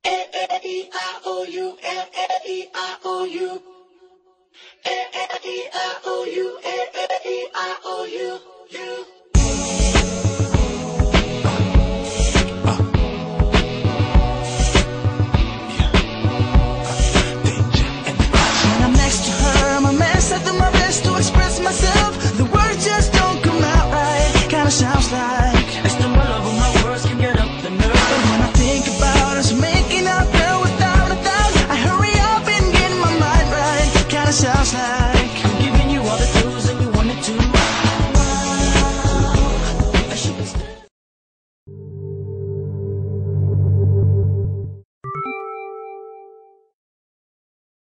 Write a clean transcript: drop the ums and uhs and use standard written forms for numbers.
A-E-I-O-U, A-E-I-O-U, A-E-I-O-U, A-E-I-O-U, you. When I'm next to her, I'm a mess. I do my best to express myself. The words just don't come out right. Kinda sounds like I stumble over my words, can get up the nerve. But when I think about us making out, girl, without a doubt, I hurry up and get my mind right. Kinda sounds like